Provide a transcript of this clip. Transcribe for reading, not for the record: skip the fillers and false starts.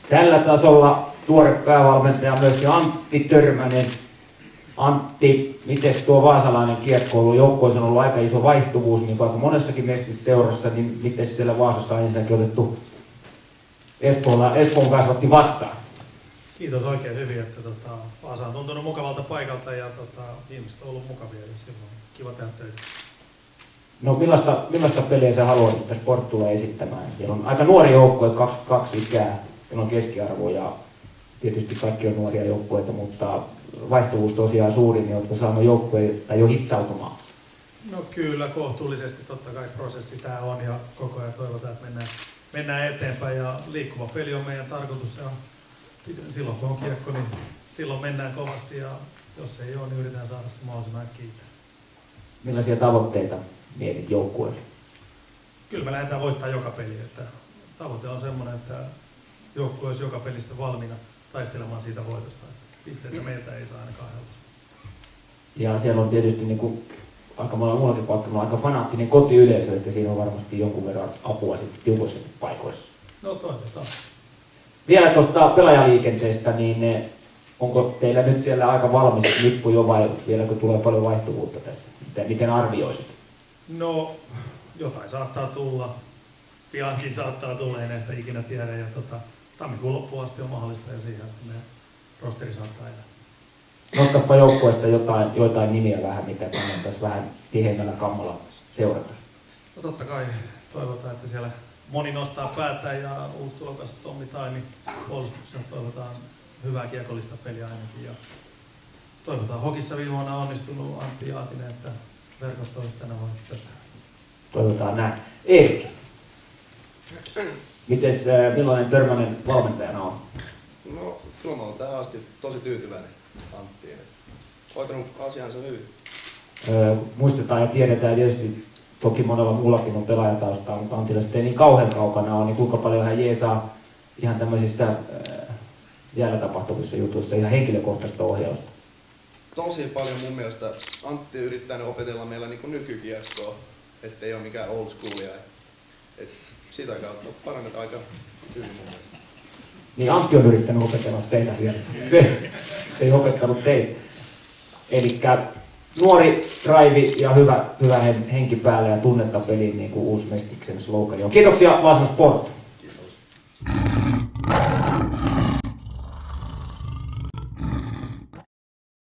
Tällä tasolla tuore päävalmentaja myöskin Antti Törmänen. Antti, miten tuo vaasalainen kiekkoilu joukkueessa on ollut aika iso vaihtuvuus, niin vaikka monessakin mestisseurassa, niin miten siellä Vaasassa on ensinnäkin otettu Espoon kasvatti vastaan? Kiitos oikein hyvin, että Vaasa on tuntunut mukavalta paikalta ja ihmiset on ollut mukavia ja silloin on kiva tehdä töitä. No millaista peliä sä haluaisit tässä Porttulle esittämään? Siellä on aika nuori joukkue, 22 ikää, siellä on keskiarvo ja tietysti kaikki on nuoria joukkueita, mutta vaihtuvuus tosiaan suuri, niin oletko saanut joukkueita jo hitsautumaan? No kyllä, kohtuullisesti totta kai prosessi tämä on ja koko ajan toivotaan, että mennään eteenpäin ja liikkuva peli on meidän tarkoitus ja silloin kun on kiekko, niin silloin mennään kovasti ja jos ei ole, niin yritetään saada se mahdollisimman kiinni. Millaisia tavoitteita mietit joukkueelle? Kyllä me lähdetään voittaa joka peli. Että tavoite on semmoinen, että joukkue olisi joka pelissä valmiina taistelemaan siitä voitosta. Pisteitä meiltä ei saa ainakaan helposti. Ja siellä on tietysti niin kuin aika monella muullakin paikalla aika fanaattinen kotiyleisö, että siinä on varmasti jonkun verran apua sitten tiukoissakin paikoissa. No toivotaan. Vielä tuosta pelaajaliikenteestä, niin onko teillä nyt siellä aika valmis lippu jo vai vieläkö tulee paljon vaihtuvuutta tässä? Miten arvioisit? No jotain saattaa tulla. Piankin saattaa tulla, ei näistä ikinä tiedä. Ja tammikuun loppuun asti on mahdollista ja siihen asti meidän rosteri saattaa elää. Nostapa joukkueesta jotain nimiä vähän, mitä kannattaisi vähän tiheämmällä kammalla seurata. No totta kai toivotaan, että siellä moni nostaa päätään ja uusi tulokas Tommi Taimi puolustuksessa toivotaan hyvää kiekollista peliä ainakin. Ja toivotaan hokissa viime vuonna onnistunut Antti Jaatinen, että verkosto olisi tänä vuonna tätä. Toivotaan näin. Erik, millainen Törmänen valmentajana on? No, kyllä mä olen tähän asti tosi tyytyväinen Anttiin. Hoitanut asiansa hyvin. Muistetaan ja tiedetään tietysti, toki monella muullakin on pelaajataustaa, mutta Antilla sitten ei niin kauhean kaukana ole, niin kuinka paljon hän jeesaa ihan tämmöisissä jäällä tapahtuvissa jutuissa ihan henkilökohtaista ohjausta? Tosi paljon mun mielestä Antti yrittää opetella meillä niin nykykiekkoa, ettei ole mikään old schoolia. Et sitä kautta parannetaan aika hyvin mun mielestä. Niin Antti on yrittänyt opetella teitä siellä. Se ei opettanut teitä. Elikkä nuori drive ja hyvä henki päällä ja tunnetta peliin, niin kuin uusi Mestiksen slogani on. Kiitoksia Vaasan Sport! Kiitos.